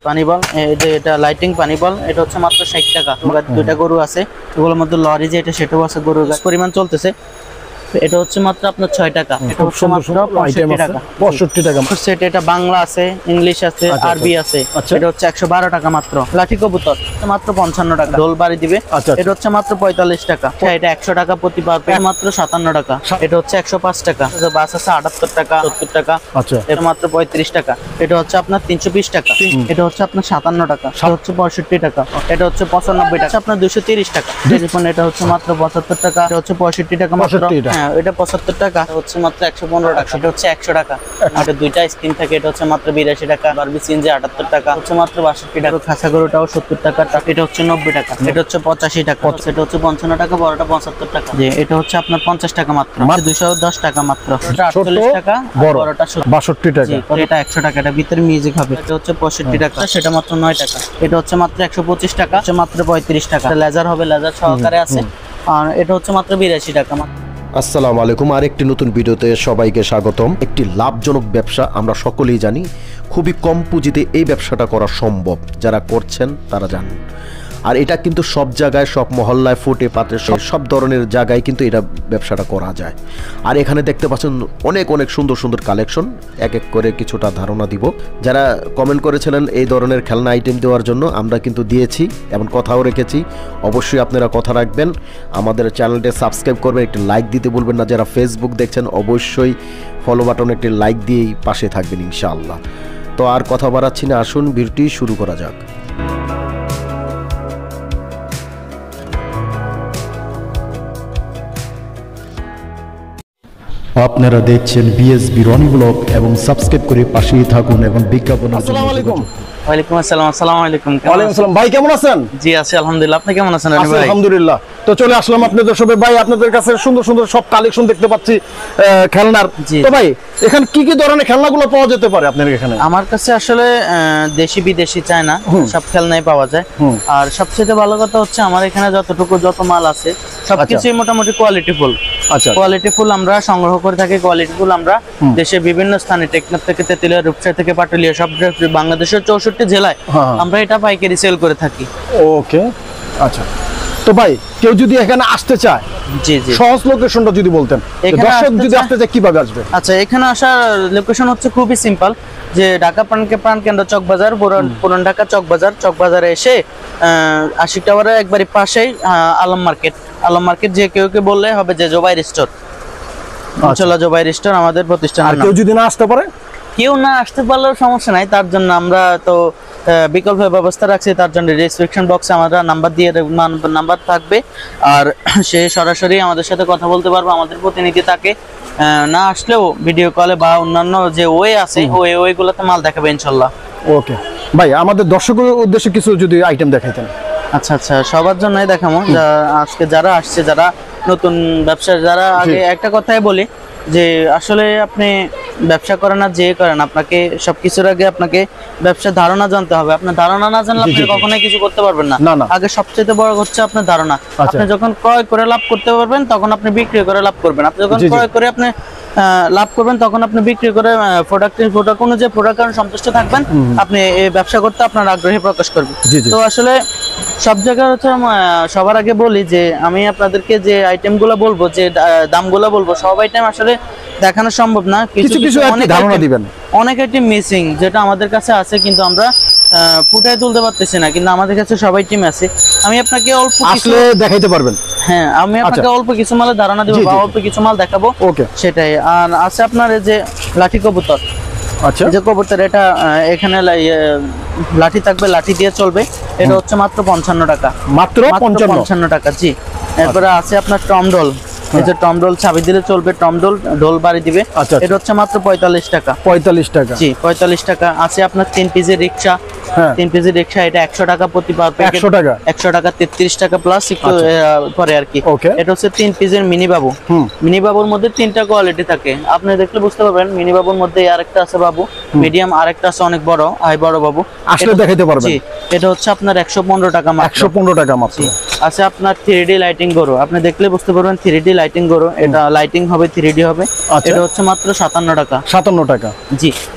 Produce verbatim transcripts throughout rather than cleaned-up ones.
পানি বল, এই যে এটা লাইটিং পানি বল, এটা হচ্ছে মাত্র ষাট টাকা। দুইটা গরু আছে, এগুলোর মধ্যে লরি যে এটা সেটাও আছে, গরুর পরিমাণ চলতেছে। এটা হচ্ছে মাত্র আপনার ছয় টাকা। এটা হচ্ছে মাত্র পঁয়ষট্টি টাকা। পঁয়ষট্টি টাকা সেট। এটা বাংলা আছে, ইংলিশ আছে, আরবি আছে। এটা হচ্ছে একশো বারো টাকা মাত্র। লাঠি কবুতর মাত্র পঞ্চান্ন টাকা, ঢোল বাড়ি দিবে। এটা হচ্ছে মাত্র পঁয়তাল্লিশ টাকা। এটা একশো টাকা প্রতি পার পিস, মাত্র সাতান্ন টাকা। এটা হচ্ছে একশো পাঁচ টাকা। বাস আছে আটাত্তর টাকা, সত্তর টাকা। এটা মাত্র পঁয়ত্রিশ টাকা। এটা হচ্ছে আপনার তিনশো বিশ টাকা। এটা হচ্ছে আপনার সাতান্ন টাকা। এটা হচ্ছে পঁয়ষট্টি টাকা। এটা হচ্ছে পঁচানব্বই টাকা। আপনার দুইশো তিরিশ টাকা। এটা হচ্ছে মাত্র পঁচাত্তর টাকা। এটা হচ্ছে পঁয়ষট্টি টাকা মাত্র। হ্যাঁ, এটা পঁচাত্তর টাকা। হচ্ছে মাত্র একশো পনেরো টাকা। এটা হচ্ছে একশো টাকা। এটা দুইটা স্ক্রিন থাকে। এটা হচ্ছে মাত্র বিরাশি টাকা। বারবি সিএনজি আটাত্তর টাকা। হচ্ছে মাত্র বাষট্টি টাকা। খাসা গরুটাও সত্তর টাকা। এটা হচ্ছে নব্বই টাকা। এটা হচ্ছে পঁচাশি টাকা। এটা হচ্ছে পঞ্চান্ন টাকা। বড়টা পঁচাত্তর টাকা। যে এটা হচ্ছে আপনার পঞ্চাশ টাকা মাত্র। দুইশো দশ টাকা মাত্র। এটা আটচল্লিশ টাকা। বড়টা বাষট্টি টাকা। এটা একশো টাকা। এটা ভিতরে মিউজিক হবে। এটা হচ্ছে পঁয়ষট্টি টাকা। সেটা মাত্র নয় টাকা। এটা হচ্ছে মাত্র একশো পঁচিশ টাকা। হচ্ছে মাত্র পঁয়ত্রিশ টাকা। লেজার হবে, লেজার সহকারে আছে। আর এটা হচ্ছে মাত্র বিরাশি টাকা। আসসালামু আলাইকুম, আরেকটি নতুন ভিডিওতে সবাইকে স্বাগতম। একটি লাভজনক ব্যবসা, আমরা সকলেই জানি। খুবই কম পুঁজিতে এই ব্যবসাটা করা সম্ভব, যারা করছেন তারা জানেন। আর এটা কিন্তু সব জায়গায়, সব মহল্লায়, ফুটে পাতে, সব সব ধরনের জায়গায় কিন্তু এটা ব্যবসাটা করা যায়। আর এখানে দেখতে পাচ্ছেন অনেক অনেক সুন্দর সুন্দর কালেকশন। এক এক করে কিছুটা ধারণা দিব। যারা কমেন্ট করেছিলেন এই ধরনের খেলনা আইটেম দেওয়ার জন্য, আমরা কিন্তু দিয়েছি এবং কথাও রেখেছি। অবশ্যই আপনারা কথা রাখবেন। আমাদের চ্যানেলটি সাবস্ক্রাইব করবেন, একটি লাইক দিতে বলবেন না। যারা ফেসবুক দেখছেন অবশ্যই ফলো বাটনে একটি লাইক দিয়েই পাশে থাকবেন ইনশাআল্লাহ। তো আর কথা বাড়াচ্ছি না, আসুন ভিডিওটি শুরু করা যাক। আপনারা দেখছেন বিএসবি রনি ব্লগ এবং সাবস্ক্রাইব করে পাশেই থাকুন এবং বিজ্ঞাপন। আসসালামু আলাইকুম। ওয়ালাইকুম আসসালাম। আসসালামু আলাইকুম। ওয়ালাইকুম আসসালাম। ভাই কেমন আছেন? জি আছি আলহামদুলিল্লাহ। আপনি কেমন আছেন? আমি ভাই আলহামদুলিল্লাহ। তো চলে আসলাম আপনাদের সবে ভাই, আপনাদের কাছে সুন্দর সুন্দর সব কালেকশন দেখতে পাচ্ছি খেলনার। তো ভাই এখানে কি কি ধরনের খেলনাগুলো পাওয়া যেতে পারে আপনাদের এখানে? আমার কাছে আসলে দেশি বিদেশি চায় না, সব খেলনাই পাওয়া যায়। আর সবচেয়ে ভালো কথা হচ্ছে আমার এখানে যতটুকু যত মাল আছে সবকিছুই মোটামুটি কোয়ালিটি ফুল। আচ্ছা, কোয়ালিটি ফুল আমরা সংগ্রহ করে থাকি। কোয়ালিটি ফুল আমরা দেশের বিভিন্ন স্থানে, টেকনাফ থেকে তেতুলিয়া, রূপসা থেকে পাটুলিয়া, সব বাংলাদেশের চৌষট্টি জেলায় আমরা এটা পাইকারি সেল করে থাকি। ওকে, আচ্ছা। তো ভাই কেউ যদি এখানে আসতে চায়, জি জি, সহজ লোকেশনটা যদি বলতেন, দর্শক যদি আসতে চায় কিভাবে আসবে? আচ্ছা, এখানে আসার লোকেশন হচ্ছে খুবই সিম্পল। যে ঢাকা প্রাণ কেন্দ্র চক বাজার, পুরান ঢাকা চক বাজার, চক বাজারে এসে আশিক টাওয়ারের একবারে পাশেই আলম মার্কেট। আলম মার্কেট যে কেউ কে বললে হবে যে জোবাইর স্টোর, চলা জোবাইর স্টোর আমাদের প্রতিষ্ঠান। আর কেউ যদি না আসতে পারে, কেউ না আসতে পারলেও সমস্যা নাই, তার জন্য আমরা তো বিকল্প ব্যবস্থা রাখছি। তার জন্য ডেসক্রিপশন বক্সে আমরা নাম্বার দিয়ে নাম্বার থাকবে, আর সে সরাসরি আমাদের সাথে কথা বলতে পারবে। আমাদের প্রতিনিধি তাকে না আসলেও ভিডিও কলে বা অন্যান্য যে ওয়ে আছে ওই ওয়েগুলোতে মাল দেখাবে ইনশাল্লাহ। ওকে ভাই, আমাদের দর্শকের উদ্দেশ্যে কিছু যদি আইটেম দেখাইতেন। আচ্ছা আচ্ছা, সবার জন্যই দেখাবো। আজকে যারা আসছে, যারা নতুন ব্যবসা, যারা আগে একটা কথাই বলি যে আসলে আপনি ব্যবসা করেন আর যে করেন, আপনাকে সবকিছুর আগে আপনাকে ব্যবসার ধারণা জানতে হবে। আপনার ধারণা না জানলে আপনি কখনোই কিছু করতে পারবেন না। আগে সবচেয়ে বড় হচ্ছে আপনার ধারণা। আপনি যখন ক্রয় করে লাভ করতে পারবেন তখন আপনি বিক্রি করে লাভ করবেন। আপনি যখন ক্রয় করে আপনি লাভ করবেন তখন আপনি বিক্রি করে প্রোডাক্টের প্রোডাক্ট অনুযায়ী প্রোডাক্ট কারণ সন্তুষ্ট থাকবেন, আপনি এই ব্যবসা করতে আপনার আগ্রহী প্রকাশ করবেন। তো আসলে সব জায়গায় হচ্ছে সবার আগে বলি যে আমি আপনাদেরকে যে আইটেমগুলো বলবো, যে দামগুলো বলবো, সব আইটেম আসলে দেখানো সম্ভব না। কিছু কিছু ধারণা দিবেন। অনেক আইটেম মিসিং যেটা আমাদের কাছে আছে কিন্তু আমরা ফুটায় তুলতে পারতেছি না, কিন্তু আমাদের কাছে সবাই টিম আছে। আমি আপনাকে অল্প কিছু দেখাইতে পারবেন। হ্যাঁ, আমি আপনাকে অল্প কিছু মালের ধারণা দেবো বা অল্প কিছু মাল দেখাবো। ওকে, সেটাই। আর আছে আপনার এই যে লাঠি কবুতর। আচ্ছা, যে কবুতর এটা এখানে লাঠি থাকবে, লাঠি দিয়ে চলবে। এটা হচ্ছে মাত্র পঞ্চান্ন টাকা। মাত্র পঞ্চান্ন টাকা, জি। এরপরে আছে আপনার টমডল। এই যে টমডল চাবি দিলে চলবে, টমডল ঢোল বাড়ি দিবে। এটা হচ্ছে মাত্র পঁয়তাল্লিশ টাকা। পঁয়তাল্লিশ টাকা, জি, পঁয়তাল্লিশ টাকা। আছে আপনার তিন পিসের রিক্সা। তিন পিসের রিক্সা, এটা একশো টাকা প্রতি পার প্যাকেট। একশো টাকা, একশো টাকা, তেত্রিশ টাকা প্লাস একটু পরে আর কি। এটা হচ্ছে তিন পিসের মিনি বাবু। মিনি বাবুর মধ্যে তিনটা কোয়ালিটি থাকে, আপনি দেখলে বুঝতে পারবেন। মিনি বাবুর মধ্যে আরেকটা আছে বাবু মিডিয়াম, আরেকটা আছে অনেক বড়, হাই বড় বাবু। আসলে দেখাইতে পারবেন। জি, এটা হচ্ছে আপনার একশো পনেরো টাকা মাত্র। একশো পনেরো টাকা মাত্র। আছে আপনার থ্রি ডি লাইটিং গরু, আপনি দেখলে বুঝতে পারবেন থ্রি ডি লাইটিং গরু। এটা লাইটিং হবে, থ্রি ডি হবে। এটা হচ্ছে মাত্র সাতান্ন টাকা। সাতান্ন টাকা, জি।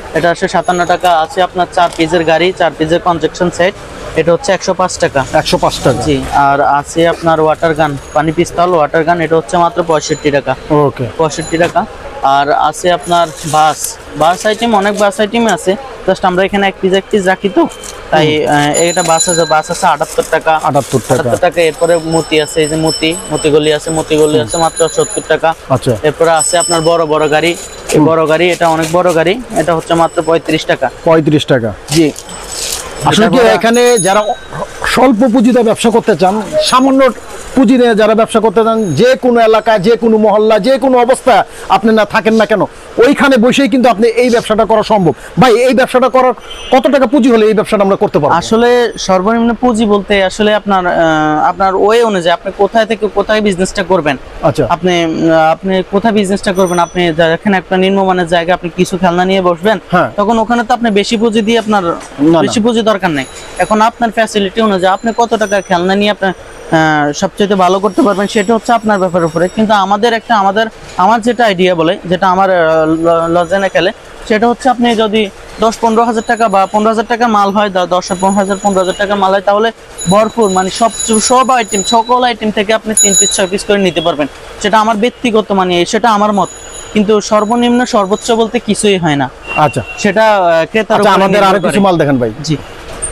এটা হচ্ছে সাতান্ন টাকা। আছে আপনার চার পিসের গাড়ি, চার পিসের কনজেকশন সেট, এটা হচ্ছে একশো পাঁচ টাকা। একশো পাঁচ টাকা। জি। আর আছে আপনার ওয়াটার গান, পানি পিস্তল ওয়াটার গান, এটা হচ্ছে মাত্র পঁয়ষট্টি টাকা। ওকে, পঁয়ষট্টি টাকা। আর আছে আপনার বাস, বাস আইটেম অনেক বাস আইটেম আছে, জাস্ট আমরা এখানে এক পিস এক পিস রাখি তো তাই এটা বাস আছে, বাস আছে আটাত্তর টাকা। আটাত্তর টাকা। আটাত্তর টাকা। এরপরে মতি আছে, এই যে মতি মতিগলি আছে, মতিগলি আছে মাত্র সত্তর টাকা। আচ্ছা। এরপরে আছে আপনার বড় বড় গাড়ি, এই বড় গাড়ি এটা অনেক বড় গাড়ি, এটা হচ্ছে মাত্র পঁয়ত্রিশ টাকা। পঁয়ত্রিশ টাকা। জি। আসলে কি এখানে যারা স্বল্প পুঁজিতে ব্যবসা করতে চান, সামান্য পুঁজি নিয়ে যারা ব্যবসা করতে চান, যে কোনো এলাকায়, যে কোনো মহল্লা, যে কোনো অবস্থা আপনি না থাকেন না কেন, ওইখানে বসেই কিন্তু আপনি এই ব্যবসাটা করা সম্ভব। ভাই, এই ব্যবসাটা করার কত টাকা পুঁজি হলে এই ব্যবসাটা আমরা করতে পারবো? আসলে সর্বনিম্ন পুঁজি বলতে আসলে আপনার আহ, আপনার ওয়ে অনুযায়ী আপনি কোথায় থেকে কোথায় বিজনেসটা করবেন। আচ্ছা। আপনি আহ, আপনি কোথায় বিজনেসটা করবেন, আপনি যেখানে একটা নিম্নমানের জায়গা আপনি কিছু খেলনা নিয়ে বসবেন, হ্যাঁ। তখন ওখানে তো আপনি বেশি পুঁজি দিয়ে আপনার না। বেশি পুঁজি দরকার নেই। এখন আপনার ফ্যাসিলিটি অনুযায়ী আপনি কত টাকা খেলনা নিয়ে আপনি সবচেয়ে ভালো করতে পারবেন সেটা হচ্ছে আপনার ব্যাপারের উপরে। কিন্তু আমাদের একটা আমাদের আমার যেটা আইডিয়া বলে, যেটা আমার লজেনে খেলে, সেটা হচ্ছে আপনি যদি দশ পনেরো হাজার টাকা বা পনেরো হাজার টাকা মাল হয়, দশ পনেরো হাজার পনেরো হাজার টাকা মাল হয়, তাহলে ভরপুর মানে সব সব আইটেম সকল আইটেম থেকে আপনি তিন পিস ছয় পিস করে নিতে পারবেন। সেটা আমার ব্যক্তিগত মানে সেটা আমার মত, কিন্তু সর্বনিম্ন সর্বোচ্চ বলতে কিছুই হয় না। আচ্ছা, সেটা ক্রেতার আচ্ছা, আমাদের আরো কিছু মাল দেখেন ভাই। জি।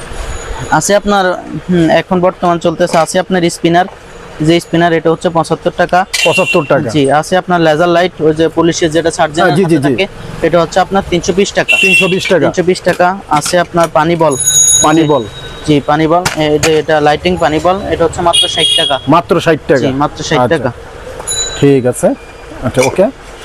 আছে আপনার এখন বর্তমান চলতেছে আছে আপনার স্পিনার, যে স্পিনার এটা হচ্ছে পঁচাত্তর টাকা। পঁচাত্তর টাকা। জি। আছে আপনার লেজার লাইট, ওই যে পুলিশের যেটা সার্জেন থাকে, এটা হচ্ছে আপনার তিনশো বিশ টাকা। তিনশো বিশ টাকা। তিনশো বিশ টাকা। আছে আপনার পানি বল, পানি বল। জি, পানি বল, এই যে এটা লাইটিং পানি বল, এটা হচ্ছে মাত্র ষাট টাকা। মাত্র ষাট টাকা। জি, মাত্র ষাট টাকা। ঠিক আছে। আচ্ছা, ওকে।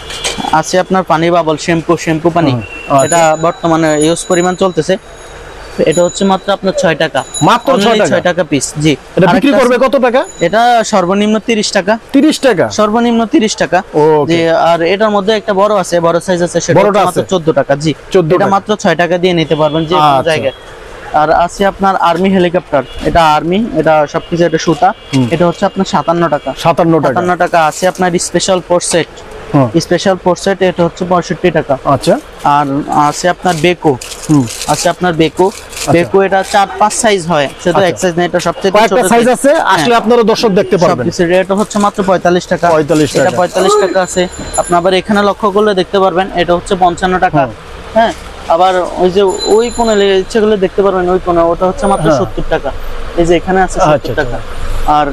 আছে আপনার পানি বাবল, শ্যাম্পু শ্যাম্পু পানি, এটা বর্তমানে ইউজ পরিমাণ চলতেছে, এটা হচ্ছে মাত্র আপনার ছয় টাকা। মাত্র ছয় টাকা পিস। জি। এটা বিক্রি করবে কত টাকা? এটা সর্বনিম্ন তিরিশ টাকা। তিরিশ টাকা। সর্বনিম্ন তিরিশ টাকা। জি। আর এটার মধ্যে একটা বড় আছে, বড় সাইজ আছে, সেটা মাত্র চোদ্দ টাকা। জি। এটা মাত্র ছয় টাকা দিয়ে নিতে পারবেন যে কোনো জায়গায়। আর আছে আপনার আর্মি হেলিকপ্টার, এটা আর্মি, এটা সবকিছু, এটা সুতা, এটা হচ্ছে আপনার সাতান্ন টাকা। সাতান্ন টাকা। সাতান্ন টাকা। আছে আপনার special four set, special four set, এটা হচ্ছে পঁয়ষট্টি টাকা। আচ্ছা। আর আছে আপনার বেকো, আছে আপনার বেকো, বেকো এটা চার পাঁচ সাইজ হয়, শুধু এক সাইজ না, এটা সবচেয়ে ছোট সাইজ আছে, আসলে আপনারা দর্শক দেখতে পারবেন। সবকিছু এটা হচ্ছে মাত্র পঁয়তাল্লিশ টাকা। পঁয়তাল্লিশ টাকা। এটা পঁয়তাল্লিশ টাকা আছে। আপনি আবার এখানে লক্ষ্য করলে দেখতে পারবেন, এটা হচ্ছে পঞ্চান্ন টাকা। হ্যাঁ। আবার ওই যে ওই কোণে ইচ্ছে করলে দেখতে পারবেন, ওই কোণে ওটা হচ্ছে মাত্র সত্তর টাকা। এই যে এখানে আছে সত্তর টাকা। আর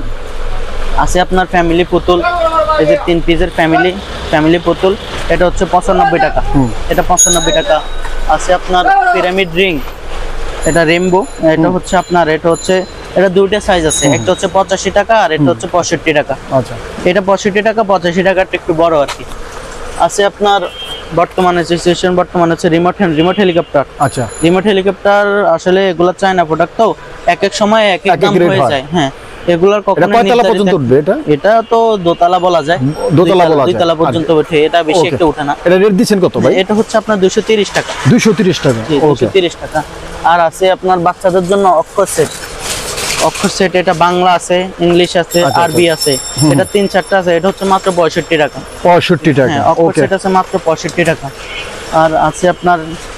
আছে আপনার ফ্যামিলি পুতুল, এই যে তিন পিসের ফ্যামিলি ফ্যামিলি পুতুল, এটা হচ্ছে পঁচানব্বই টাকা। এটা পঁচানব্বই টাকা। আছে আপনার পিরামিড রিং, এটা রেমবো, এটা হচ্ছে আপনার এটা হচ্ছে এটা দুইটা সাইজ আছে, একটা হচ্ছে পঁচাশি টাকা আর এটা হচ্ছে পঁয়ষট্টি টাকা। আচ্ছা। এটা পঁয়ষট্টি টাকা, পঁচাশি টাকাটা একটু বড় আর কি। আছে আপনার বর্তমানে সিচুয়েশন বর্তমানে হচ্ছে রিমোট হ্যান্ড রিমোট হেলিকপ্টার। আচ্ছা। রিমোট হেলিকপ্টার আসলে এগুলো চায়না প্রোডাক্ট, তো এক এক সময় এক এক দাম হয়ে যায়। হ্যাঁ। এগুলার কখনো কয়তলা পর্যন্ত উঠবে এটা? এটা তো দোতলা বলা যায়, দোতলা বলা যায়, দুইতলা পর্যন্ত ওঠে, এটা বেশি একটা ওঠে না। এটা রেট দিবেন কত ভাই? এটা হচ্ছে আপনার দুইশো তিরিশ টাকা। দুইশো তিরিশ টাকা। জি, দুইশো তিরিশ টাকা। আর আছে আপনার বাচ্চাদের জন্য অক্ষর সেট, অক্ষর সেট, এটা বাংলা আছে, ইংলিশ আছে, আরবি আছে, এটা তিন চারটা আছে, এটা হচ্ছে মাত্র পঁয়ষট্টি টাকা। পঁয়ষট্টি টাকা। হ্যাঁ, অক্ষর সেট আছে মাত্র পঁয়ষট্টি টাকা। আর আছে আপনার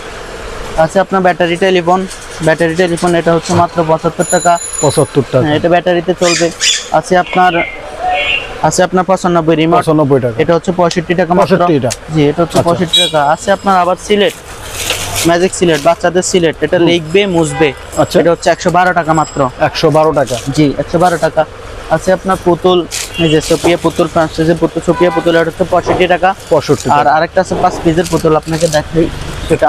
আছে আপনার ব্যাটারি টেলিফোন, ব্যাটারি টেলিফোন, এটা হচ্ছে মাত্র পঁচাত্তর টাকা। পঁচাত্তর টাকা। এটা ব্যাটারিতে চলবে। আছে আপনার আছে আপনার পঁচানব্বই রিমোট, পঁচানব্বই টাকা। এটা হচ্ছে পঁয়ষট্টি টাকা মাত্র। জি, এটা হচ্ছে পঁয়ষট্টি টাকা। আছে আপনার আবার সিলেট, ম্যাজিক সিলেট, বাচ্চাদের সিলেট, এটা লিখবে মুছবে, আচ্ছা, এটা হচ্ছে একশো বারো টাকা মাত্র। একশো বারো টাকা। জি, একশো বারো টাকা। আছে আপনার পুতুল, এই যে সোপিয়া পুতুল, ফ্রান্সিসের পুতুল, সোপিয়া পুতুল, এটা হচ্ছে পঁয়ষট্টি টাকা। পঁয়ষট্টি। আর আরেকটা আছে পাঁচ পিসের পুতুল, আপনাকে দেখাই, এটা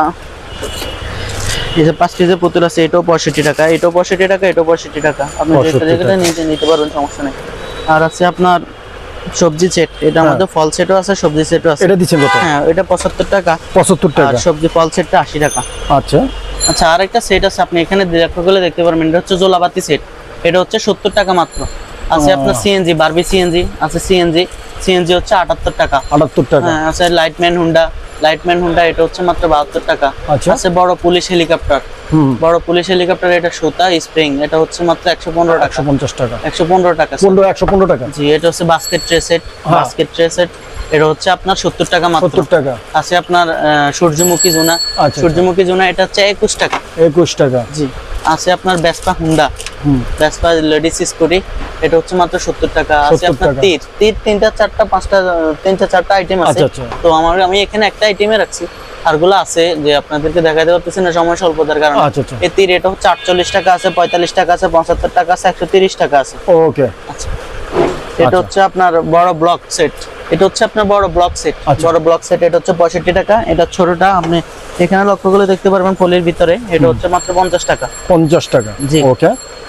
এই যে পাঁচ পিসের পুতুল আছে, এটাও পঁয়ষট্টি টাকা, এটাও পঁয়ষট্টি টাকা, এটাও পঁয়ষট্টি টাকা। আপনি যেটা যেটা নিতে নিতে পারবেন, সমস্যা নেই। আর আছে আপনার সবজি সেট, এটার মধ্যে ফল সেটও আছে, সবজি সেটও আছে। এটা দিচ্ছেন কত? হ্যাঁ, এটা পঁচাত্তর টাকা। পঁচাত্তর টাকা। আর সবজি ফল সেটটা আশি টাকা। আচ্ছা। আচ্ছা, আরেকটা সেট আছে, আপনি এখানে লক্ষ্য করলে দেখতে পারবেন, এটা হচ্ছে জোলাবাতি সেট, এটা হচ্ছে সত্তর টাকা মাত্র। আছে আপনার সিএনজি, বারবি সিএনজি আছে, সিএনজি সিএনজি হচ্ছে আটাত্তর টাকা। আটাত্তর টাকা। হ্যাঁ, আছে লাইটম্যান হুন্ডা, লাইটম্যান হুন্ডা, এটা হচ্ছে মাত্র বাহাত্তর টাকা। আচ্ছা। আছে বড় পুলিশ হেলিকপ্টার, হুম বড় পুলিশ হেলিকপ্টার, এটা সুতা স্প্রিং, এটা হচ্ছে মাত্র একশো পনেরো টাকা। একশো পঞ্চাশ টাকা, একশো পনেরো টাকা পনেরো একশো পনেরো টাকা। জি, এটা হচ্ছে বাস্কেট ট্রে সেট, হ্যাঁ। বাস্কেট ট্রে সেট, এটা হচ্ছে আপনার সত্তর টাকা মাত্র। সত্তর টাকা। আছে আপনার আহ, সূর্যমুখী জোনা, আচ্ছা। সূর্যমুখী জোনা, এটা হচ্ছে একুশ টাকা। একুশ টাকা। জি। আছে আপনার ভেসপা হুন্ডা, হুম ভেসপা লেডিস স্কুটি, এটা হচ্ছে মাত্র সত্তর টাকা। আছে সত্তর আপনার টাকা। তীর, তীর তিনটা চারটা পাঁচটা তিনটা চারটা আইটেম আছে। আচ্ছা, আচ্ছা। তো আমার আমি এখানে একটা আইটেমে রাখছি, আরগুলো আছে যে আপনাদেরকে দেখাতে পারতেছি না সময় স্বল্পতার কারণে। আচ্ছা, আচ্ছা। এই তীর এটা হচ্ছে আটচল্লিশ টাকা আছে, পঁয়তাল্লিশ টাকা আছে, পঁচাত্তর টাকা আছে, একশো তিরিশ টাকা আছে। ওকে। আচ্ছা। এটা আচ্ছা। হচ্ছে আপনার বড় ব্লক সেট, এটা হচ্ছে আপনার বড় ব্লক সেট, আচ্ছা। বড় ব্লক সেট, এটা হচ্ছে পঁয়ষট্টি টাকা। এটা ছোটটা আপনি এখানে লক্ষ্য করে দেখতে পারবেন ফলির ভিতরে, এটা হচ্ছে মাত্র পঞ্চাশ টাকা। পঞ্চাশ টাকা। জি। ওকে।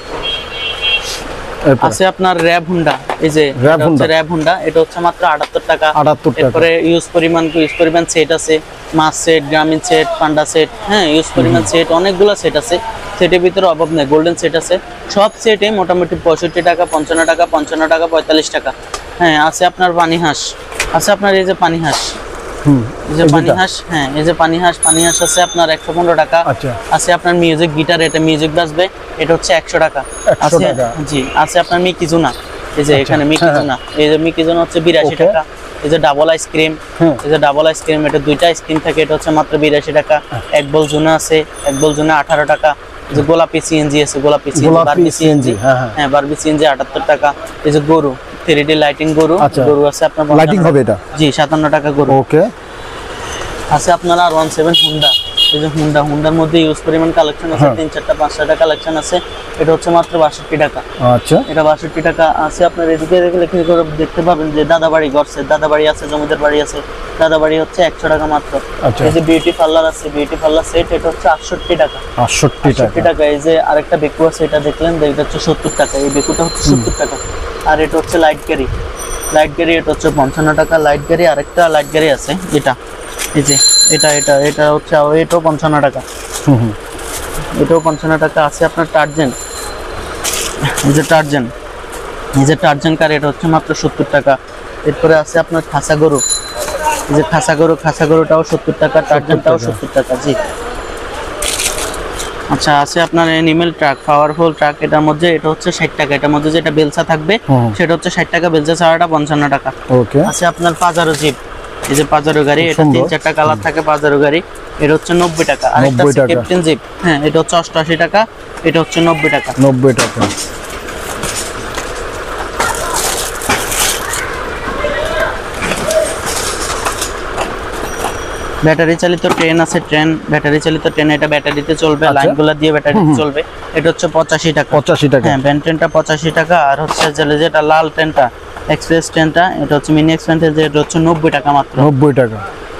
এরপরে? আছে আপনার র্যাব হুন্ডা, এই যে র্যাব এটা হচ্ছে হুন্ডা। র্যাব হুন্ডা, এটা হচ্ছে মাত্র আটাত্তর টাকা। আটাত্তর টাকা। এরপরে ইউজ পরিমাণ ইউজ পরিমাণ সেট আছে, মাছ সেট, গ্রামীণ সেট, পান্ডা সেট, হ্যাঁ ইউজ পরিমাণ সেট, অনেকগুলো সেট আছে। সেটের ভিতরে অভাব নেই, গোল্ডেন সেট আছে। সব সেটে মোটামুটি পঁয়ষট্টি টাকা, পঞ্চান্ন টাকা, পঞ্চান্ন টাকা, পঁয়তাল্লিশ টাকা। হ্যাঁ, আছে আপনার পানি হাঁস, আছে আপনার এই যে পানি হাঁস, হুম এই যে পানি হাঁস, হ্যাঁ এই যে পানি হাঁস, পানি হাঁস আছে আপনার একশো পনেরো টাকা। আচ্ছা। আছে আপনার মিউজিক গিটার, এটা মিউজিক বাজবে, এটা হচ্ছে একশো টাকা। একশো আছে টাকা। জি। আছে আপনার মিকি জুনা, এই যে এখানে মিকি হ্যাঁ, জুনা, এই যে মিকি জুনা হচ্ছে বিরাশি Okay. টাকা। এই যে ডাবল আইসক্রিম, হ্যাঁ। এই যে ডাবল আইসক্রিম, এটা দুইটা আইসক্রিম থাকে, এটা হচ্ছে মাত্র বিরাশি টাকা। এক বল জুনা আছে, এক বল জুনা আঠারো টাকা। এই যে গোলাপি সিএনজি আছে, গোলাপি সিএনজি, গোলাপি বারবি সিএনজি, সিএনজি, হ্যাঁ, হ্যাঁ। হ্যাঁ বারবি সিএনজি আটাত্তর টাকা। এই যে গরু থ্রি ডি লাইটিং গরু, আচ্ছা। গরু আছে আপনার লাইটিং হবে এটা? জি, সাতান্ন টাকা গরু। ওকে। আছে আপনার আর ওয়ান সেভেন হুন্ডা, এই যে হুন্ডা, হুন্ডার মধ্যে ইউজ পরিমাণ কালেকশন আছে, হ্যাঁ। তিন চারটা পাঁচ ছয়টা কালেকশন আছে। এটা হচ্ছে মাত্র বাষট্টি টাকা। আচ্ছা। এটা বাষট্টি টাকা। আছে আপনার এদিকে দেখলে কি করে দেখতে পাবেন যে দাদাবাড়ি গড়ছে, দাদাবাড়ি আছে, জমিদার বাড়ি আছে, দাদাবাড়ি হচ্ছে একশো টাকা মাত্র। আচ্ছা। এই যে বিউটি পার্লার আছে, বিউটি পার্লার সেট, এটা হচ্ছে আটষট্টি টাকা। আটষট্টি আটষট্টি টাকা। টাকা। এই যে আরেকটা বেকু আছে, এটা দেখলেন, এটা হচ্ছে সত্তর টাকা। এই বেকুটা হচ্ছে সত্তর টাকা। আর এটা হচ্ছে লাইট গাড়ি, লাইট গাড়ি, এটা হচ্ছে পঞ্চান্ন টাকা। লাইট গাড়ি, আরেকটা লাইট গাড়ি আছে এটা, এই যে এটা এটা এটা হচ্ছে এটাও পঞ্চান্ন টাকা, হুম হুম এটাও পঞ্চান্ন টাকা। আছে আপনার টার্জেন, এই যে টার্জেন, এই যে টার্জেন কার, এটা হচ্ছে মাত্র সত্তর টাকা। এরপরে আছে আপনার খাসা গরু, এই যে খাসা গরু, খাসা গরুটাও সত্তর টাকা, টার্জেনটাও সত্তর টাকা। জি। আচ্ছা। আছে আপনার এনিমেল ট্রাক, পাওয়ারফুল ট্রাক, এটার মধ্যে এটা হচ্ছে ষাট টাকা। এটার মধ্যে যেটা বেলসা থাকবে হুম। সেটা হচ্ছে ষাট টাকা, বেলসা ছাড়াটা পঞ্চান্ন টাকা। ওকে। আছে আপনার পাজারো জিপ, এই যে পাজারো গাড়ি, এটা সুন্দর। তিন চারটা কালার থাকে, পাজারো গাড়ি, এটা হচ্ছে নব্বই টাকা। আর একটা নব্বই আছে টাকা। ক্যাপ্টেন জিপ, হ্যাঁ এটা হচ্ছে অষ্টআশি টাকা, এটা হচ্ছে নব্বই টাকা। নব্বই টাকা। ব্যাটারি চালিত ট্রেন আছে, ট্রেন ব্যাটারি চালিত ট্রেন, এটা ব্যাটারিতে চলবে, আচ্ছা। লাইনগুলো দিয়ে ব্যাটারিতে চলবে, এটা হচ্ছে পঁচাশি টাকা। পঁচাশি টাকা। হ্যাঁ, ভ্যান ট্রেনটা পঁচাশি টাকা। আর হচ্ছে যে- যেটা লাল ট্রেনটা, এক্সপ্রেস ট্রেনটা, এটা হচ্ছে মিনি এক্সপ্রেস ট্রেন, এটা হচ্ছে নব্বই টাকা মাত্র। নব্বই টাকা।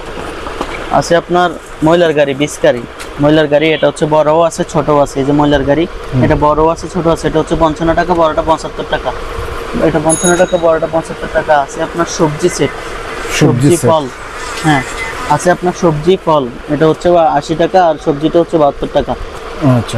আছে আপনার ময়লার গাড়ি, বিশ গাড়ি, ময়লার গাড়ি, এটা হচ্ছে বড়ও আছে ছোটও আছে। এই যে ময়লার গাড়ি, এটা বড়ও আছে ছোট আছে, এটা হচ্ছে পঞ্চান্ন টাকা, বড়টা পঁচাত্তর টাকা। এটা পঞ্চান্ন টাকা, বড়টা পঁচাত্তর টাকা। আছে আপনার সবজি সেট, সবজি সবজি set। ফল, হ্যাঁ আছে আপনার সবজি ফল, এটা হচ্ছে আশি টাকা, আর সবজিটা হচ্ছে বাহাত্তর টাকা। আচ্ছা।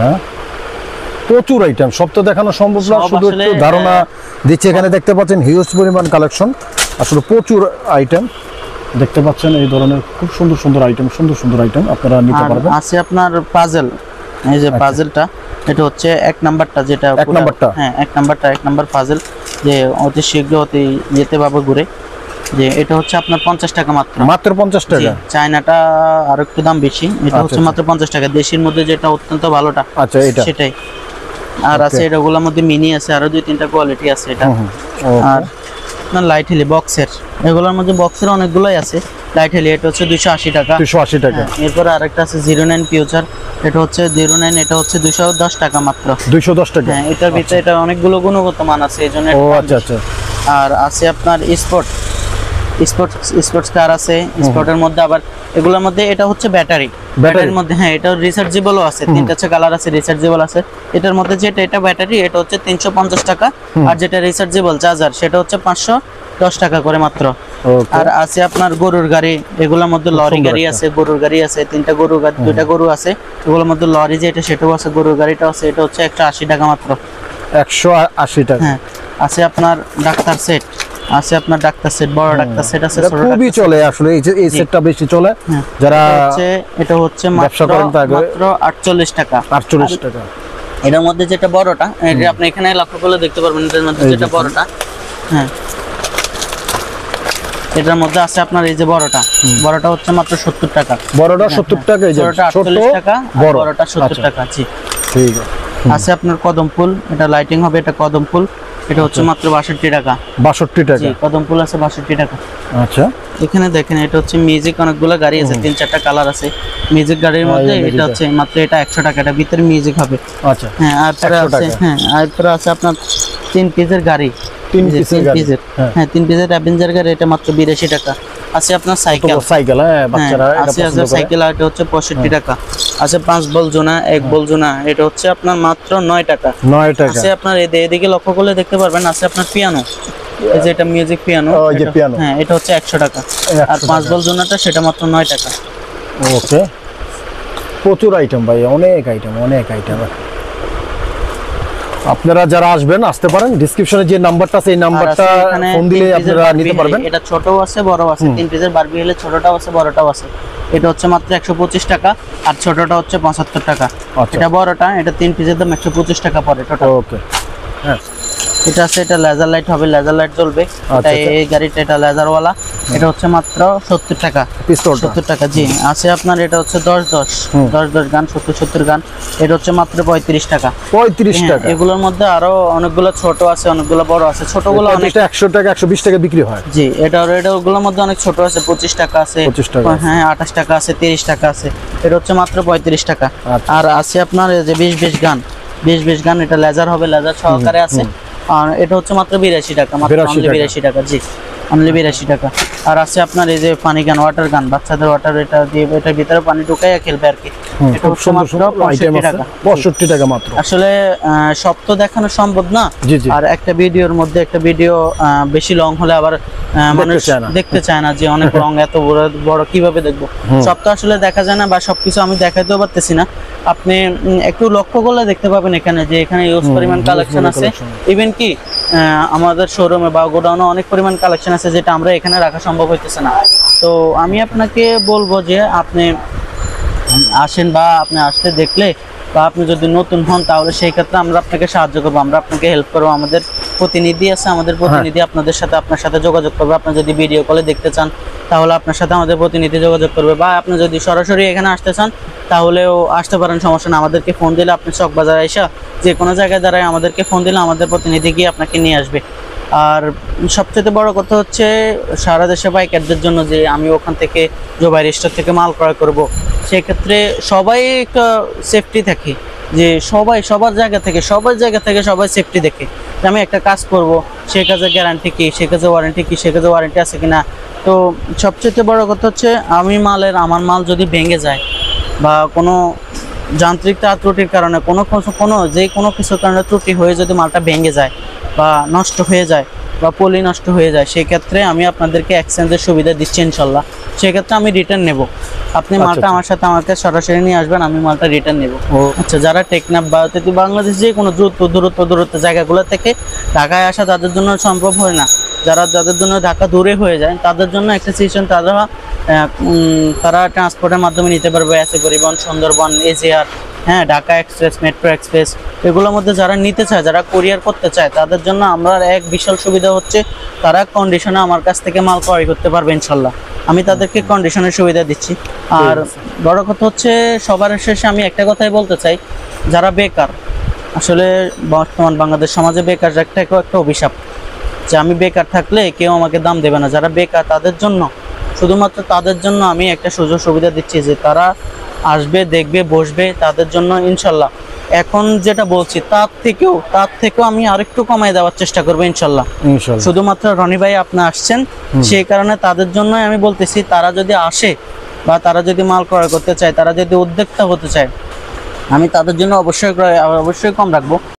প্রচুর আইটেম, সব তো দেখানো সম্ভব না, সব শুধু আসলে, একটু ধারণা দিচ্ছি। এখানে দেখতে পাচ্ছেন হিউজ পরিমাণ কালেকশন, আসলে প্রচুর আইটেম দেখতে পাচ্ছেন। এই ধরনের খুব সুন্দর সুন্দর আইটেম, সুন্দর সুন্দর আইটেম আপনারা নিতে আর পারবেন। আছে আপনার পাজেল, এই যে পাজেলটা, এটা হচ্ছে এক নাম্বারটা, যেটা এক পুরা- নাম্বারটা? হ্যাঁ এক নাম্বারটা, এক নাম্বার পাজেল, যে অতি শীঘ্র অতি যেতে পাবো ঘুরে, যে এটা হচ্ছে আপনার পঞ্চাশ টাকা মাত্র। মাত্র পঞ্চাশ জি, টাকা। চায়নাটা আর একটু দাম বেশি, এটা হচ্ছে আচ্ছা। মাত্র পঞ্চাশ টাকা। দেশির মধ্যে যেটা অত্যন্ত ভালোটা, আচ্ছা, এটা। সেটাই। আর আছে এটাগুলোর মধ্যে মিনি আছে, আরো দুই তিনটা কোয়ালিটি আছে এটা। হুম, হুম, ওকে। আর আপনার লাইট হেলি বক্সের, এগুলোর মধ্যে বক্সের অনেকগুলোই আছে। লাইট হেলি, এটা হচ্ছে দুইশো আশি টাকা। দুশো আশি টাকা। হ্যাঁ, এরপরে আরেকটা আছে জিরো নাইন ফিউচার, এটা হচ্ছে জিরো নাইন, এটা হচ্ছে দুইশো দশ টাকা মাত্র। দুইশো দশ টাকা। হ্যাঁ, এটার ভিতরে এটা অনেকগুলো গুণগত মান আছে, এই জন্য ও একটু দাম আচ্ছা বেশি। আচ্ছা। আর আছে আপনার স্পোর্ট, স্পোর্টস স্পোর্টস কার আছে। স্পোর্টের মধ্যে আবার এগুলোর মধ্যে এটা হচ্ছে ব্যাটারি, ব্যাটারির মধ্যে, হ্যাঁ এটা রিচার্জেবলও আছে, তিনটা হচ্ছে কালার আছে, রিচার্জেবল আছে। এটার মধ্যে যেটা এটা ব্যাটারি, এটা হচ্ছে তিনশো পঞ্চাশ টাকা, আর যেটা রিচার্জেবল চার্জার, সেটা হচ্ছে পাঁচশো দশ টাকা করে মাত্র। ওকে। আর আছে আপনার গরুর গাড়ি, এগুলোর মধ্যে লরি সুন্দর গাড়ি একটা। আছে, গরুর গাড়ি আছে, তিনটা গরু গাড়ি, দুইটা গরু আছে, এগুলোর মধ্যে লরি যেটা সেটাও আছে, গরুর গাড়িটাও আছে, এটা হচ্ছে একশো আশি টাকা মাত্র। একশো আশি টাকা। হ্যাঁ, আছে আপনার ডাক্তার সেট, আছে আপনার ডাক্তার সেট, বড় ডাক্তার সেট আছে, এটা ছোট খুবই ডাক্তার চলে আসলে, এই যে এই সেটটা বেশি চলে হ্যাঁ। যারা এটা হচ্ছে এটা হচ্ছে ব্যবসা মাত্র করেন তাকে মাত্র আটচল্লিশ টাকা। আটচল্লিশ টাকা। এটার মধ্যে যেটা বড়টা, এটা আপনি এখানে লক্ষ্য করলে দেখতে পারবেন, এটার মধ্যে এই যেটা দেখুন। বড়টা, হ্যাঁ এটার মধ্যে আছে আপনার এই যে বড়টা, বড়টা হচ্ছে মাত্র সত্তর টাকা। বড়টা সত্তর টাকা, এই যে ছোটটা ছোট আটচল্লিশ টাকা, আর বড় বড়টা সত্তর আচ্ছা, টাকা। জি ঠিক আছে। আছে আপনার কদম ফুল, এটা লাইটিং হবে, এটা কদম ফুল, এটা হচ্ছে মাত্র বাষট্টি টাকা। বাষট্টি জি টাকা, কদম ফুল আছে বাষট্টি টাকা। আচ্ছা এখানে দেখেন এটা হচ্ছে মিউজিক, অনেকগুলো গাড়ি আছে, তিন চারটা কালার আছে মিউজিক গাড়ির মধ্যে। এই এটা music হচ্ছে মাত্র এটা একশো টাকা, এটা ভিতরে মিউজিক হবে। আচ্ছা, হ্যাঁ আর পরে একশো আছে, টাকা। হ্যাঁ আর পরে আছে আপনার তিন পিসের গাড়ি, তিন এই যে পিসের তিন গাড়ি, পিসের, হ্যাঁ। হ্যাঁ তিন পিসের অ্যাভেঞ্জার গাড়ি, এটা মাত্র বিরাশি টাকা। আছে আপনার সাইকেল, সাইকেল, হ্যাঁ বাচ্চারা এটা আছে পছন্দ করে। সাইকেল, আর এটা হচ্ছে পঁয়ষট্টি টাকা। আছে পাঁচ বল জোনা, এক বল জোনা, এটা হচ্ছে আপনার মাত্র নয় টাকা। নয় টাকা। আছে আপনার এদি- এদিকে লক্ষ্য করলে দেখতে পারবেন, আছে আপনার পিয়ানো, এই যে এটা মিউজিক পিয়ানো, ও, এই যে পিয়ানো। হ্যাঁ এটা হচ্ছে একশো টাকা। একশো আর পাঁচ টাকা। বল জোনাটা সেটা মাত্র নয় টাকা। ওকে, প্রচুর আইটেম ভাই, অনেক আইটেম, অনেক আইটেম। আপনারা যারা আসবেন আসতে পারেন, ডেসক্রিপশনে যে নাম্বারটা আছে এই আর নাম্বারটা আছে এখানে ফোন তিন দিলে পিসের আপনারা বারবি নিতে হেলে, পারবেন। এটা ছোটও আছে বড়ও আছে, তিন পিসের বারবি হেলে ছোটটাও আছে বড়টাও আছে। এটা হচ্ছে মাত্র একশো পঁচিশ টাকা, আর ছোটটা হচ্ছে পঁচাত্তর টাকা। আচ্ছা। এটা বড়টা, এটা তিন পিসের দাম একশো পঁচিশ টাকা পড়ে টোটাল। ওকে, হ্যাঁ এটা আছে, এটা লেজার লাইট হবে, লেজার লাইট জ্বলবে। এটা আচ্ছা। এই গাড়িটা, এটা লেজার ওয়ালা, এটা হচ্ছে মাত্র সত্তর টাকা। পিস্তলটা সত্তর টাকা, জি। আছে আপনার এটা হচ্ছে দশ দশ দশ দশ গান, সত্তর সত্তর গান, এটা হচ্ছে মাত্র পঁয়ত্রিশ টাকা। পঁয়ত্রিশ হ্যাঁ, টাকা। এগুলোর মধ্যে আরো অনেকগুলো ছোট আছে, অনেকগুলো বড় আছে। ছোটগুলো অনেক, এটা একশো টাকা একশো বিশ টাকা বিক্রি হয়। জি এটা এটা ওগুলোর মধ্যে অনেক ছোট আছে, পঁচিশ টাকা আছে, পঁচিশ টাকা আছে। হ্যাঁ আঠাশ টাকা আছে, তিরিশ টাকা আছে। এটা হচ্ছে মাত্র পঁয়ত্রিশ টাকা। আচ্ছা। আর আছে আপনার এই যে বিশ বিশ গান, বিশ বিশ গান, এটা লেজার হবে, লেজার সহকারে আছে। আর এটা হচ্ছে মাত্র বিরাশি টাকা, মাত্র বিরাশি টাকা। বিরাশি টাকা, জি অনলি বিরাশি টাকা। আর আছে আপনার এই যে পানি গান, ওয়াটার গান, বাচ্চাদের ওয়াটার, এটা দিয়ে এটার ভিতরে পানি ঢুকাইয়া খেলবে আর কি। হুম, এটা খুব হচ্ছে সুন্দর মাত্র সুন্দর আইটেম পঁয়ষট্টি আছে, টাকা। পঁয়ষট্টি টাকা মাত্র। আসলে আহ, সব তো দেখানো সম্ভব না। জি, জি। আর একটা ভিডিওর মধ্যে একটা ভিডিও আহ, বেশি লং হলে আবার আহ, মানুষ চায় না। দেখতে চায় না, যে অনেক লং এত বড় বড় কিভাবে দেখবো। সব তো আসলে দেখা যায় না, বা সবকিছু আমি দেখাতেও পারতেছি না। আপনি উম, একটু লক্ষ্য করলে দেখতে পাবেন এখানে যে এখানে ইউজ পরিমাণ huge কালেকশন পরিমাণ আছে। collection। ইভেন কি আহ, আমাদের শোরুমে বা গোডাউনে অনেক পরিমাণ কালেকশন আছে, যেটা আমরা এখানে রাখা সম্ভব হইতেছে না। তো আমি আপনাকে বলবো যে আপনি আসেন, বা আপনি আসলে দেখলে, বা আপনি যদি নতুন হন তাহলে সেই ক্ষেত্রে আমরা আপনাকে সাহায্য করবো, আমরা আপনাকে হেল্প করবো। আমাদের প্রতিনিধি আছে, আমাদের প্রতিনিধি আপনাদের সাথে আপনার সাথে যোগাযোগ করবে। আপনি যদি ভিডিও কলে দেখতে চান তাহলে আপনার সাথে আমাদের প্রতিনিধি যোগাযোগ করবে, বা আপনি যদি সরাসরি এখানে আসতে চান তাহলেও আসতে পারেন, সমস্যা না। আমাদেরকে ফোন দিলে, আপনি চকবাজার আইসা যে কোনো জায়গায় দাঁড়ায় আমাদেরকে ফোন দিলে আমাদের প্রতিনিধি গিয়ে আপনাকে নিয়ে আসবে। আর সবচেয়ে বড় কথা হচ্ছে সারা দেশে বাইকারদের জন্য, যে আমি ওখান থেকে জোবাই স্টোর থেকে মাল ক্রয় করব, সেক্ষেত্রে সবাই একটা সেফটি থাকে, যে সবাই সবার জায়গা থেকে সবার জায়গা থেকে সবাই সেফটি দেখে যে আমি একটা কাজ করব, সে কাজে গ্যারান্টি কি, সে কাজে ওয়ারেন্টি কি, সে কাজে ওয়ারেন্টি আছে কিনা। তো সবচেয়ে বড় কথা হচ্ছে আমি মালের আমার মাল যদি ভেঙে যায়, বা কোনো যান্ত্রিক ত্রুটির কারণে কোনো কোনো যে কোনো কিছুর কারণে ত্রুটি হয়ে যদি মালটা ভেঙে যায় বা নষ্ট হয়ে যায় বা পলি নষ্ট হয়ে যায়, সেই ক্ষেত্রে আমি আপনাদেরকে এক্সচেঞ্জের সুবিধা দিচ্ছি ইনশাল্লাহ। সেক্ষেত্রে আমি রিটার্ন নেব। আপনি মালটা আমার সাথে আমাকে সরাসরি নিয়ে আসবেন, আমি মালটা রিটার্ন নেব। আচ্ছা, যারা টেকনাফ বা বাংলাদেশ যে কোনো দূরত্ব দূরত্ব দূরত্ব জায়গাগুলো থেকে ঢাকায় আসা তাদের জন্য সম্ভব হয় না, যারা যাদের জন্য ঢাকা দূরে হয়ে যায় তাদের জন্য একটা সিচুয়েশন, তারা তারা ট্রান্সপোর্টের মাধ্যমে নিতে পারবে। এসে পরিবহন, সুন্দরবন, এজিআর, হ্যাঁ ঢাকা এক্সপ্রেস, মেট্রো এক্সপ্রেস, এগুলোর মধ্যে যারা নিতে চায়, যারা কোরিয়ার করতে চায়, তাদের জন্য আমরা এক বিশাল সুবিধা হচ্ছে তারা কন্ডিশনে আমার কাছ থেকে মাল ক্রয় করতে পারবে ইনশাল্লাহ। আমি তাদেরকে কন্ডিশনের সুবিধা দিচ্ছি। আর বড় কথা হচ্ছে সবার শেষে আমি একটা কথাই বলতে চাই, যারা বেকার, আসলে বর্তমান বাংলাদেশ সমাজে বেকার একটা একটা অভিশাপ, যে আমি বেকার থাকলে কেউ আমাকে দাম দেবে না। যারা বেকার তাদের জন্য, শুধুমাত্র তাদের জন্য আমি একটা সুযোগ সুবিধা দিচ্ছি, যে তারা আসবে, দেখবে, বসবে, তাদের জন্য ইনশাল্লাহ এখন যেটা বলছি তার থেকেও তার থেকেও আমি আরেকটু কমাই দেওয়ার চেষ্টা করবো ইনশাল্লাহ। শুধুমাত্র রনি ভাই আপনি আসছেন সেই কারণে তাদের জন্যই আমি বলতেছি, তারা যদি আসে বা তারা যদি মাল ক্রয় করতে চায়, তারা যদি উদ্যোক্তা হতে চায়, আমি তাদের জন্য অবশ্যই অবশ্যই কম রাখবো।